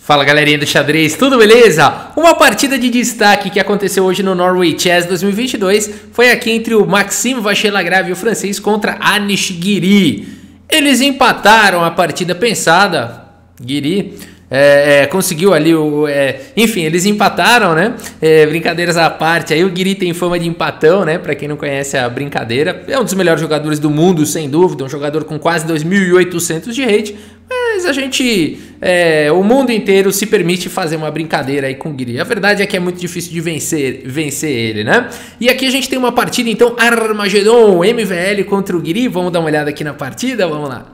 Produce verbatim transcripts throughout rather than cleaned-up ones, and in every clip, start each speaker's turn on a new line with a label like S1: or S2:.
S1: Fala galerinha do xadrez, tudo beleza? Uma partida de destaque que aconteceu hoje no Norway Chess dois mil e vinte e dois foi aqui entre o Maxime Vachier-Lagrave e o francês contra Anish Giri. Eles empataram a partida pensada, Giri é, é, conseguiu ali o... É, enfim, eles empataram, né? É, brincadeiras à parte, aí o Giri tem fama de empatão, né? Pra quem não conhece a brincadeira, é um dos melhores jogadores do mundo, sem dúvida, um jogador com quase dois mil e oitocentos de rate. Mas a gente, é, o mundo inteiro se permite fazer uma brincadeira aí com o Giri. A verdade é que é muito difícil de vencer, vencer ele, né? E aqui a gente tem uma partida, então, Armageddon, M V L contra o Giri. Vamos dar uma olhada aqui na partida, vamos lá.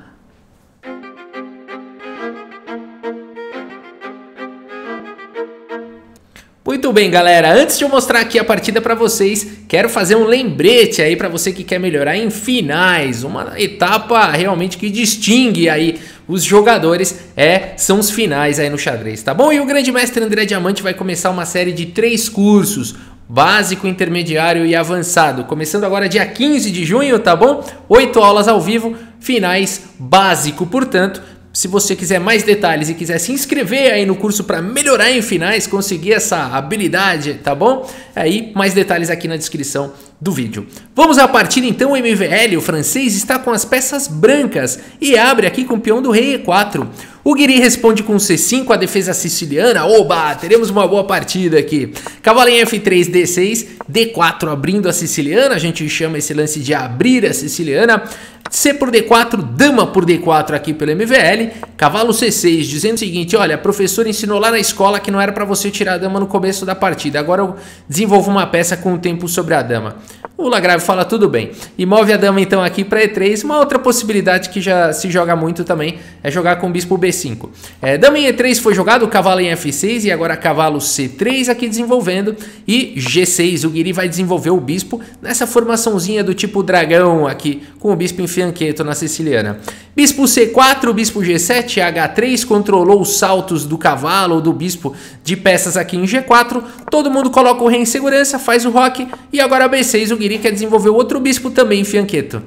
S1: Muito bem, galera, antes de eu mostrar aqui a partida para vocês, quero fazer um lembrete aí para você que quer melhorar em finais, uma etapa realmente que distingue aí os jogadores, é, são os finais aí no xadrez, tá bom? E o grande mestre André Diamante vai começar uma série de três cursos, básico, intermediário e avançado, começando agora dia quinze de junho, tá bom? Oito aulas ao vivo, finais básico, portanto, se você quiser mais detalhes e quiser se inscrever aí no curso para melhorar em finais, conseguir essa habilidade, tá bom? Aí mais detalhes aqui na descrição do vídeo. Vamos à partida então. O M V L, o francês, está com as peças brancas e abre aqui com o peão do rei E quatro. O Giri responde com C cinco, a defesa siciliana. Oba, teremos uma boa partida aqui. Cavalo em F três, D seis, D quatro abrindo a siciliana. A gente chama esse lance de abrir a siciliana. C por D quatro, dama por D quatro aqui pelo M V L, cavalo C seis, dizendo o seguinte, olha, a professora ensinou lá na escola que não era para você tirar a dama no começo da partida, agora eu desenvolvo uma peça com o tempo sobre a dama. O Lagrave fala tudo bem, e move a dama então aqui para E três, uma outra possibilidade que já se joga muito também é jogar com o bispo B cinco. É, dama em E três foi jogado, cavalo em F seis e agora cavalo C três aqui desenvolvendo, e G seis, o Giri vai desenvolver o bispo nessa formaçãozinha do tipo dragão aqui, com o bispo em fianqueto na siciliana. Bispo C quatro, bispo G sete, H três, controlou os saltos do cavalo ou do bispo de peças aqui em G quatro, todo mundo coloca o rei em segurança, faz o roque, e agora B seis, o Giri quer desenvolver outro bispo também em fianqueto.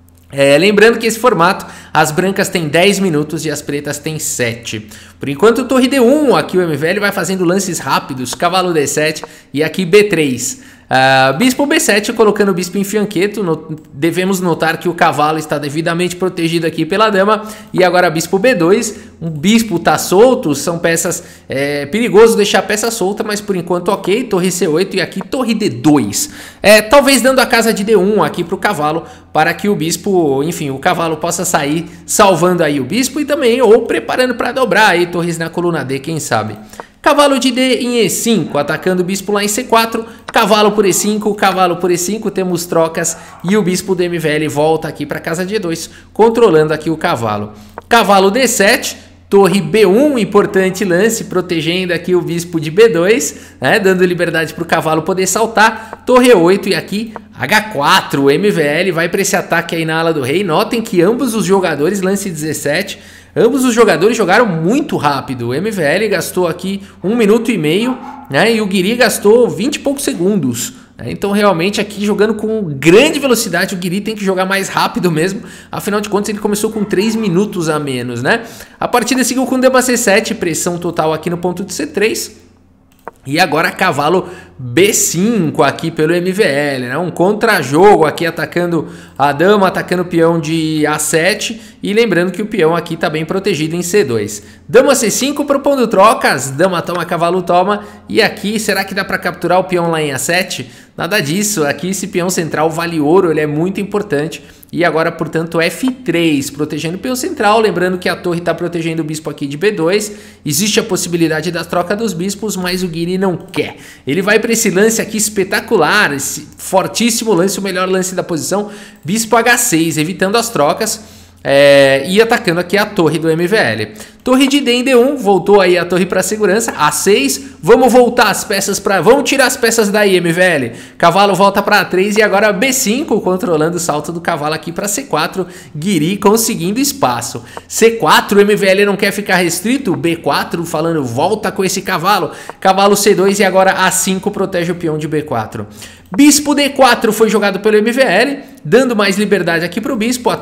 S1: É, lembrando que esse formato, as brancas têm dez minutos e as pretas têm sete. Por enquanto, torre D um, aqui o M V L vai fazendo lances rápidos, cavalo D sete e aqui B três. Uh, bispo B sete, colocando o bispo em fianqueto, no, devemos notar que o cavalo está devidamente protegido aqui pela dama, e agora bispo B dois, o bispo está solto, são peças, é perigoso deixar a peça solta, mas por enquanto ok, torre C oito e aqui torre D dois, é, talvez dando a casa de D um aqui para o cavalo, para que o bispo, enfim, o cavalo possa sair salvando aí o bispo e também, ou preparando para dobrar aí torres na coluna D, quem sabe. Cavalo de D em E cinco, atacando o bispo lá em C quatro, cavalo por E cinco, cavalo por E cinco, temos trocas e o bispo do M V L volta aqui para casa de E dois, controlando aqui o cavalo. Cavalo D sete, torre B um, importante lance, protegendo aqui o bispo de B dois, né, dando liberdade para o cavalo poder saltar, torre E oito e aqui H quatro, o M V L vai para esse ataque aí na ala do rei. Notem que ambos os jogadores, lance dezessete, ambos os jogadores jogaram muito rápido. O M V L gastou aqui um minuto e meio, né, e o Giri gastou vinte e poucos segundos. Né, então realmente aqui jogando com grande velocidade, o Giri tem que jogar mais rápido mesmo. Afinal de contas ele começou com três minutos a menos, né? A partida seguiu com dama C sete, pressão total aqui no ponto de C três. E agora cavalo B cinco aqui pelo M V L, né? Um contra-jogo aqui atacando a dama, atacando o peão de A sete. E lembrando que o peão aqui está bem protegido em C dois. Dama C cinco propondo trocas, dama toma, cavalo toma. E aqui, será que dá para capturar o peão lá em A sete? Nada disso, aqui esse peão central vale ouro, ele é muito importante. E agora, portanto, F três, protegendo o peão central. Lembrando que a torre está protegendo o bispo aqui de B dois. Existe a possibilidade da troca dos bispos, mas o Giri não quer. Ele vai para esse lance aqui espetacular, esse fortíssimo lance, o melhor lance da posição. Bispo H seis, evitando as trocas. É, e atacando aqui a torre do M V L. Torre de D em D um, voltou aí a torre para segurança. A seis, vamos voltar as peças para... Vamos tirar as peças daí, M V L. Cavalo volta para A três e agora B cinco, controlando o salto do cavalo aqui para C quatro. Giri conseguindo espaço. C quatro, o M V L não quer ficar restrito. B quatro falando, volta com esse cavalo. Cavalo C dois e agora A cinco protege o peão de B quatro. Bispo D quatro foi jogado pelo M V L, dando mais liberdade aqui para o bispo, até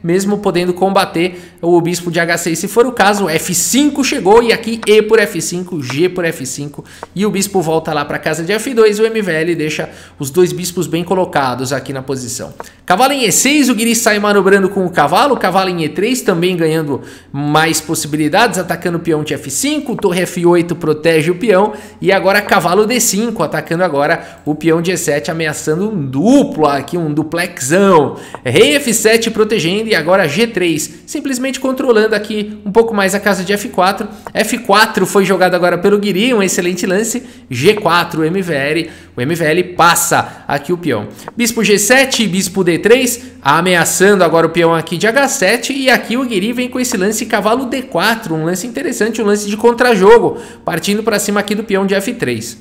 S1: mesmo podendo combater o bispo de H seis se for o caso. F cinco chegou e aqui E por F cinco, G por F cinco e o bispo volta lá para casa de F dois. O M V L deixa os dois bispos bem colocados aqui na posição. Cavalo em E seis, o Guiri sai manobrando com o cavalo, cavalo em E três também ganhando mais possibilidades, atacando o peão de F cinco, torre F oito protege o peão e agora cavalo D cinco, atacando agora o peão de E sete, ameaçando um duplo aqui, um duplexão. Rei F sete protegendo e agora G três, simplesmente controlando aqui um pouco mais a casa de F quatro. F quatro foi jogado agora pelo Guiri, um excelente lance. G quatro, o M V L, o M V L passa aqui o peão. Bispo G sete, bispo D três, ameaçando agora o peão aqui de H sete e aqui o Guiri vem com esse lance cavalo D quatro, um lance interessante, um lance de contrajogo, partindo para cima aqui do peão de F três.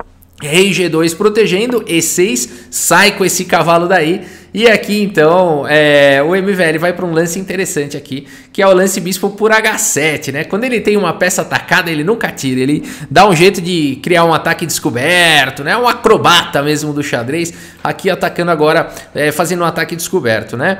S1: Rei G dois protegendo, E seis, sai com esse cavalo daí. E aqui então é, o M V L vai para um lance interessante aqui, que é o lance bispo por H sete, né? Quando ele tem uma peça atacada, ele nunca tira, ele dá um jeito de criar um ataque descoberto, né? Um acrobata mesmo do xadrez, aqui atacando agora, é, fazendo um ataque descoberto, né?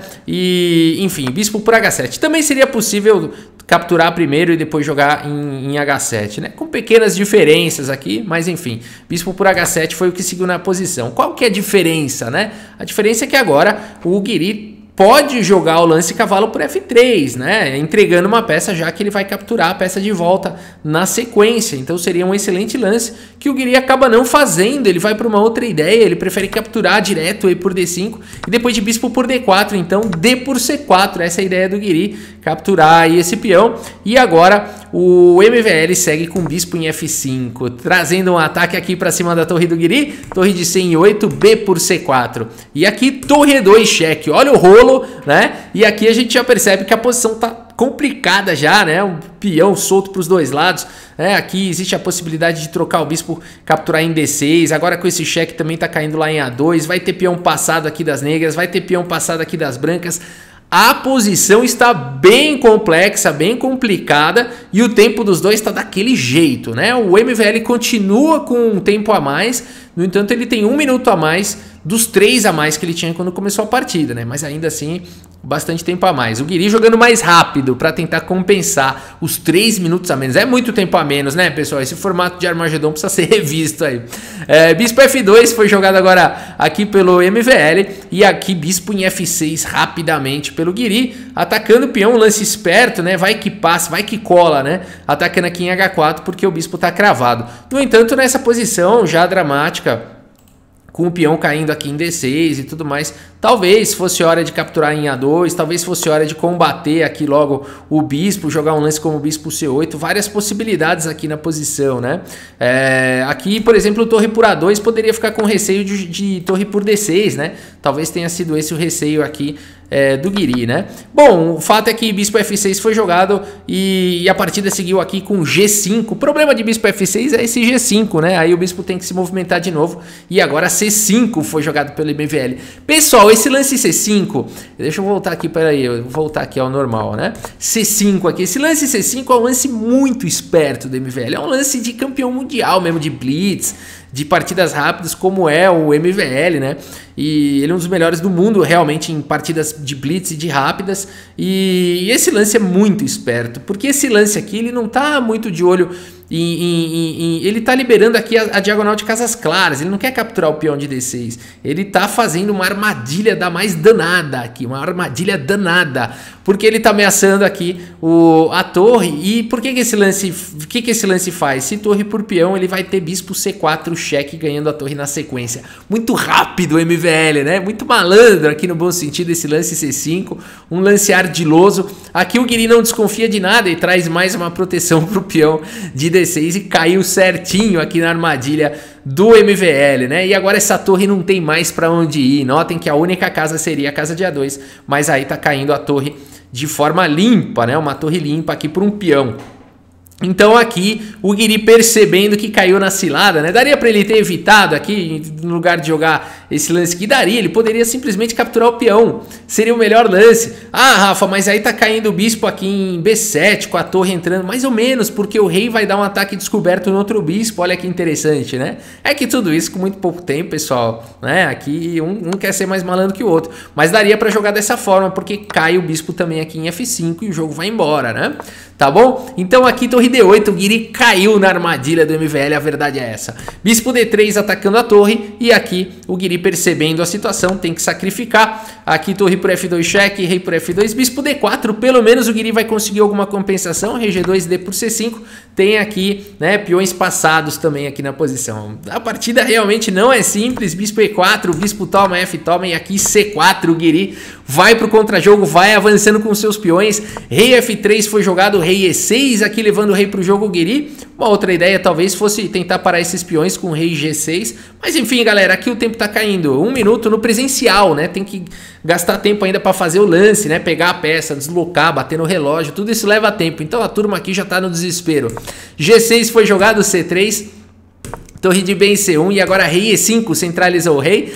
S1: E enfim, bispo por H sete. Também seria possível capturar primeiro e depois jogar em, em H sete, né? Com pequenas diferenças aqui, mas enfim, bispo por H sete foi o que seguiu na posição. Qual que é a diferença, né? A diferença é que agora o Guiri pode jogar o lance cavalo por F três, né? Entregando uma peça, já que ele vai capturar a peça de volta na sequência. Então seria um excelente lance que o Guiri acaba não fazendo. Ele vai para uma outra ideia, ele prefere capturar direto E por D cinco e depois de bispo por D quatro. Então D por C quatro, essa é a ideia do Guiri, capturar aí esse peão. E agora o M V L segue com bispo em F cinco, trazendo um ataque aqui para cima da torre do Guiri. Torre de C em oito, B por C quatro. E aqui torre E dois, cheque. Olha o rolo, né? E aqui a gente já percebe que a posição tá complicada já, né? Um peão solto para os dois lados. É, aqui existe a possibilidade de trocar o bispo, capturar em D seis. Agora com esse cheque também tá caindo lá em A dois. Vai ter peão passado aqui das negras, vai ter peão passado aqui das brancas. A posição está bem complexa, bem complicada e o tempo dos dois está daquele jeito, né? O M V L continua com um tempo a mais, no entanto ele tem um minuto a mais dos três a mais que ele tinha quando começou a partida, né? Mas ainda assim, bastante tempo a mais. O Guiri jogando mais rápido para tentar compensar os três minutos a menos. É muito tempo a menos, né, pessoal? Esse formato de Armagedon precisa ser revisto aí. É, bispo F dois foi jogado agora aqui pelo M V L e aqui bispo em F seis rapidamente pelo Guiri, atacando o peão, lance esperto, né? Vai que passa, vai que cola, né? Atacando aqui em H quatro porque o bispo tá cravado. No entanto, nessa posição já dramática, com o peão caindo aqui em D seis e tudo mais, talvez fosse hora de capturar em A dois, talvez fosse hora de combater aqui logo o bispo, jogar um lance como o bispo C oito, várias possibilidades aqui na posição, né? É, aqui, por exemplo, o torre por A dois poderia ficar com receio de, de torre por D seis, né? Talvez tenha sido esse o receio aqui é, do Guiri, né? Bom, o fato é que bispo F seis foi jogado e, e a partida seguiu aqui com G cinco. O problema de bispo F seis é esse G cinco, né? Aí o bispo tem que se movimentar de novo e agora C cinco foi jogado pelo M V L. Pessoal, esse lance C cinco, deixa eu voltar aqui, peraí, eu vou voltar aqui ao normal, né? C cinco aqui, esse lance C cinco é um lance muito esperto do M V L, é um lance de campeão mundial mesmo, de blitz, de partidas rápidas, como é o M V L, né? E ele é um dos melhores do mundo realmente em partidas de blitz e de rápidas. E esse lance é muito esperto, porque esse lance aqui ele não tá muito de olho em, em, em, em ele tá liberando aqui a, a diagonal de casas claras, ele não quer capturar o peão de D seis, ele tá fazendo uma armadilha da mais danada aqui, uma armadilha danada, porque ele tá ameaçando aqui o, a torre. E por que que esse lance, o que que esse lance faz? Se torre por peão, ele vai ter bispo C quatro cheque, ganhando a torre na sequência. Muito rápido o M V L, né? Muito malandro aqui no bom sentido esse lance C cinco, um lance ardiloso. Aqui o Guiri não desconfia de nada e traz mais uma proteção pro peão de D seis e caiu certinho aqui na armadilha do M V L, né? E agora essa torre não tem mais para onde ir. Notem que a única casa seria a casa de A dois, mas aí tá caindo a torre de forma limpa, né? Uma torre limpa aqui por um peão. Então aqui o Guiri percebendo que caiu na cilada, né? Daria para ele ter evitado aqui, no lugar de jogar esse lance que daria, ele poderia simplesmente capturar o peão. Seria o melhor lance. Ah, Rafa, mas aí tá caindo o bispo aqui em B sete, com a torre entrando, mais ou menos, porque o rei vai dar um ataque descoberto no outro bispo. Olha que interessante, né? É que tudo isso com muito pouco tempo, pessoal, né? Aqui um, um quer ser mais malandro que o outro, mas daria para jogar dessa forma, porque cai o bispo também aqui em F cinco e o jogo vai embora, né? Tá bom? Então aqui torre D oito, o Guiri caiu na armadilha do M V L, a verdade é essa. Bispo D três atacando a torre e aqui o Guiri percebendo a situação, tem que sacrificar. Aqui torre por F dois cheque, rei por F dois, bispo D quatro, pelo menos o Guiri vai conseguir alguma compensação, rei G dois, D por C cinco. Tem aqui, né, peões passados também aqui na posição. A partida realmente não é simples, bispo E quatro, bispo toma, F toma e aqui C quatro, o Guiri vai pro contra-jogo, vai avançando com seus peões. Rei F três foi jogado, rei E seis aqui levando o rei pro jogo, o Guiri. Uma outra ideia talvez fosse tentar parar esses peões com o rei G seis, mas enfim, galera, aqui o tempo tá caindo. Um minuto no presencial, né? Tem que gastar tempo ainda para fazer o lance, né? Pegar a peça, deslocar, bater no relógio, tudo isso leva tempo. Então a turma aqui já tá no desespero. G seis foi jogado, C três, torre de B em C um e agora rei E cinco, centralizou o rei,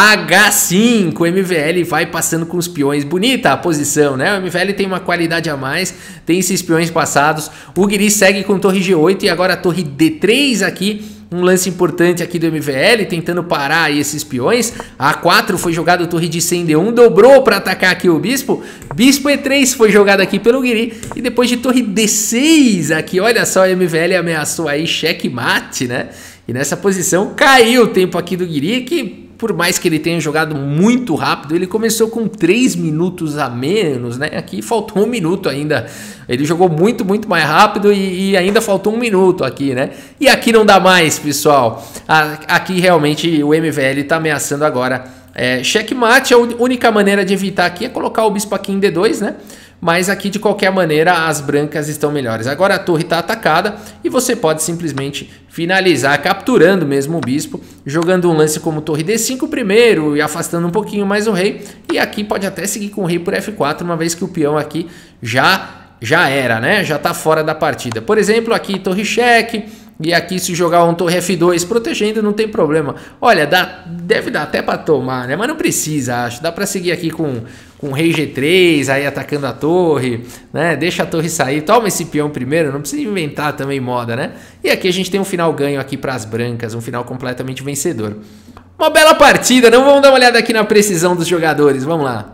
S1: H cinco, o M V L vai passando com os peões, bonita a posição, né? O M V L tem uma qualidade a mais, tem esses peões passados, o Guiri segue com torre G oito e agora a torre D três aqui, um lance importante aqui do M V L, tentando parar aí esses peões. A quatro foi jogado torre de C em D um, dobrou para atacar aqui o bispo. Bispo E três foi jogado aqui pelo Guiri. E depois de torre D seis aqui, olha só, o M V L ameaçou aí checkmate, né? E nessa posição caiu o tempo aqui do Guiri, que por mais que ele tenha jogado muito rápido, ele começou com três minutos a menos, né? Aqui faltou um minuto ainda. Ele jogou muito, muito mais rápido e, e ainda faltou um minuto aqui, né? E aqui não dá mais, pessoal. Aqui realmente o M V L tá ameaçando agora. É, checkmate, a única maneira de evitar aqui é colocar o bispo aqui em D dois, né? Mas aqui de qualquer maneira as brancas estão melhores. Agora a torre está atacada e você pode simplesmente finalizar capturando mesmo o bispo, jogando um lance como torre D cinco primeiro e afastando um pouquinho mais o rei. E aqui pode até seguir com o rei por F quatro, uma vez que o peão aqui já, já era, né? Já está fora da partida. Por exemplo, aqui torre cheque. E aqui se jogar um torre F dois protegendo não tem problema. Olha, dá, deve dar até para tomar, né? Mas não precisa, acho. Dá para seguir aqui com, com rei G três, aí atacando a torre, né? Deixa a torre sair, toma esse peão primeiro, não precisa inventar também moda, né? E aqui a gente tem um final ganho aqui para as brancas, um final completamente vencedor. Uma bela partida, não vamos dar uma olhada aqui na precisão dos jogadores, vamos lá.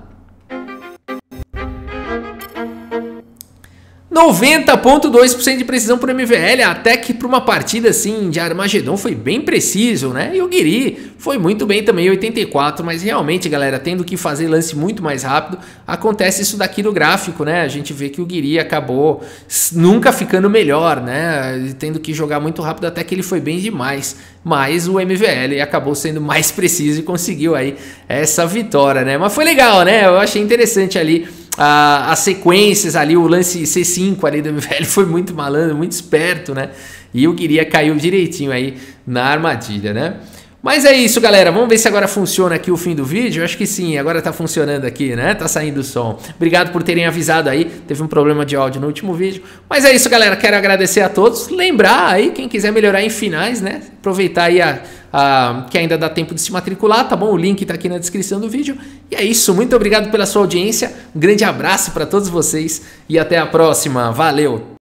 S1: noventa vírgula dois por cento de precisão para o M V L, até que para uma partida assim de Armagedon foi bem preciso, né? E o Guiri foi muito bem também, oitenta e quatro, mas realmente, galera, tendo que fazer lance muito mais rápido, acontece isso daqui no gráfico, né? A gente vê que o Guiri acabou nunca ficando melhor, né? Tendo que jogar muito rápido, até que ele foi bem demais. Mas o M V L acabou sendo mais preciso e conseguiu aí essa vitória, né? Mas foi legal, né? Eu achei interessante ali a, as sequências ali, o lance C cinco ali do M V L foi muito malandro, muito esperto, né? E o Guiri caiu direitinho aí na armadilha, né? Mas é isso, galera. Vamos ver se agora funciona aqui o fim do vídeo. Eu acho que sim, agora tá funcionando aqui, né? Tá saindo o som. Obrigado por terem avisado aí. Teve um problema de áudio no último vídeo. Mas é isso, galera. Quero agradecer a todos. Lembrar aí, quem quiser melhorar em finais, né? Aproveitar aí a, a, que ainda dá tempo de se matricular, tá bom? O link tá aqui na descrição do vídeo. E é isso. Muito obrigado pela sua audiência. Um grande abraço para todos vocês e até a próxima. Valeu!